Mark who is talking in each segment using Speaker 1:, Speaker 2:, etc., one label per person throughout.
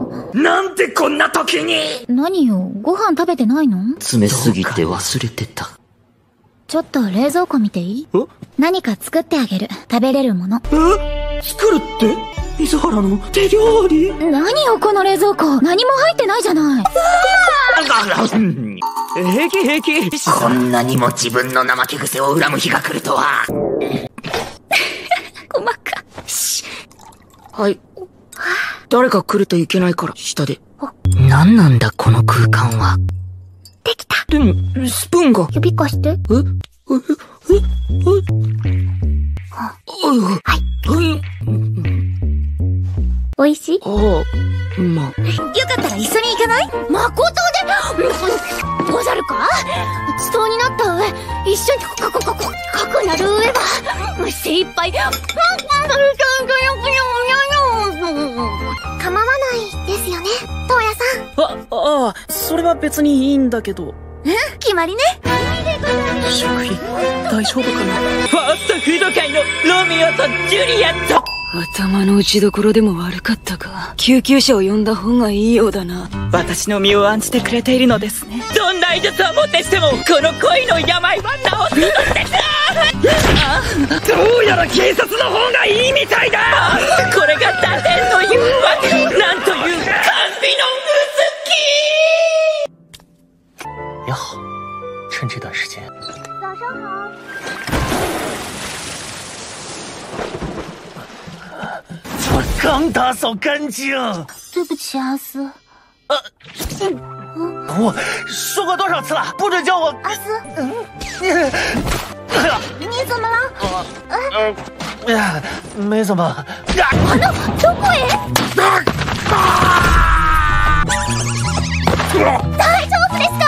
Speaker 1: なんでこんな時に。
Speaker 2: 何よ、ご飯食べてないの？
Speaker 1: 詰めすぎて忘れてた。
Speaker 2: ちょっと冷蔵庫見ていい？何か作ってあげる。食べれるもの。
Speaker 1: 作るって水原の手料理？
Speaker 2: 何よこの冷蔵庫、何も入ってないじゃない。
Speaker 1: 平気平気。こんなにも自分の怠け癖を恨む日が来るとは。
Speaker 2: 細か。
Speaker 1: はい。誰か来るといけないから下で。何なんだこの空間は。
Speaker 2: できた。
Speaker 1: スプーンが。
Speaker 2: 指貸して。おいしい？
Speaker 1: ああ、まあ。
Speaker 2: よかったら一緒に行かない？まことでござるか？地頭になった上、一緒にかくなる上は、精一杯。構わないですよね、トウヤさん。
Speaker 3: ああ、それは別にいいんだけど。
Speaker 2: 決まりね。
Speaker 3: しっくり、大丈夫かな。
Speaker 4: ファーストフード界のロミオとジュリエット。頭の打ちどころでも悪かったか。救急車を呼んだ方がいいようだな。
Speaker 3: 私の身を案じてくれているのですね。
Speaker 4: どんな医術をもってしてもこの恋の病は治すのです。どうやら警察の方がいいみたいだ。これが打天の誘惑。なんという甘美のうず
Speaker 5: 也好，趁这段时间。
Speaker 2: 早上好。
Speaker 5: 我刚打扫干净。
Speaker 2: 对不起，阿斯。
Speaker 5: 我说过多少次了，不准叫我
Speaker 2: 阿斯。你怎么了？
Speaker 5: 没怎么。
Speaker 2: どこへ？大丈夫ですか？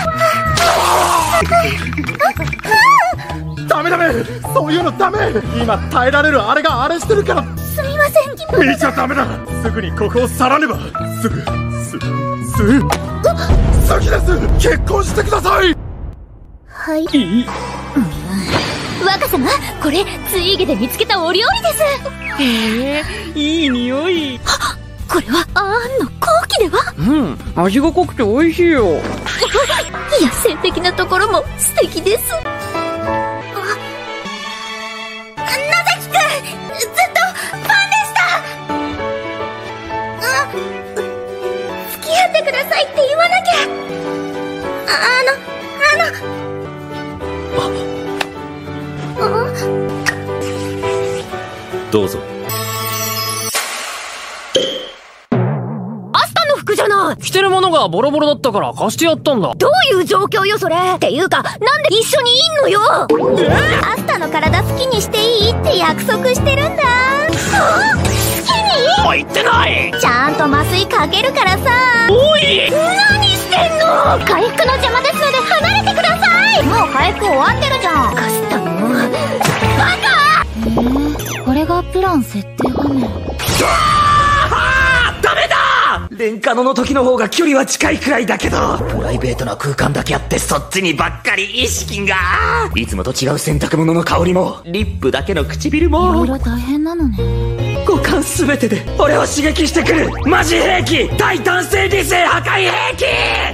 Speaker 6: ダメダメ、そういうのダメ。今耐えられるあれがあれしてるから。
Speaker 2: すみません。
Speaker 6: 見ちゃダメだ。すぐにここを去らねば。すぐです。結婚してください。
Speaker 2: はい。若様、これツイーゲで見つけたお料理です。
Speaker 3: へえ、いい匂い。
Speaker 2: これはアーンの好機では？
Speaker 3: 味が濃くて美味しいよ。
Speaker 2: 野生的なところも素敵です。なざきくん、ずっとファンでした。付き合ってくださいって言わなきゃ。
Speaker 5: どうぞ。
Speaker 2: アスタの服じゃない。
Speaker 3: 着てるものがボロボロだったから貸してやったんだ。
Speaker 2: どういう状況よそれ。っていうか、なんで一緒にいんのよ。アスタの体好きにしていいって約束してるんだ。好きに？
Speaker 4: もう言ってない。
Speaker 2: ちゃんと麻酔かけるからさ。
Speaker 4: おい、
Speaker 2: 何してんの？回復の邪魔ですので離れてください。もう回復終わってるじゃん。かしたの。バカ！これがプラン設定画面。
Speaker 1: ダメだ。レンカノの時の方が距離は近いくらいだけど、プライベートな空間だけあってそっちにばっかり意識が。いつもと違う洗濯物の香りも、リップだけの唇も、
Speaker 2: いろいろ大変なのね。
Speaker 1: 五感すべてで俺を刺激してくるマジ兵器、大胆性理性破壊兵器。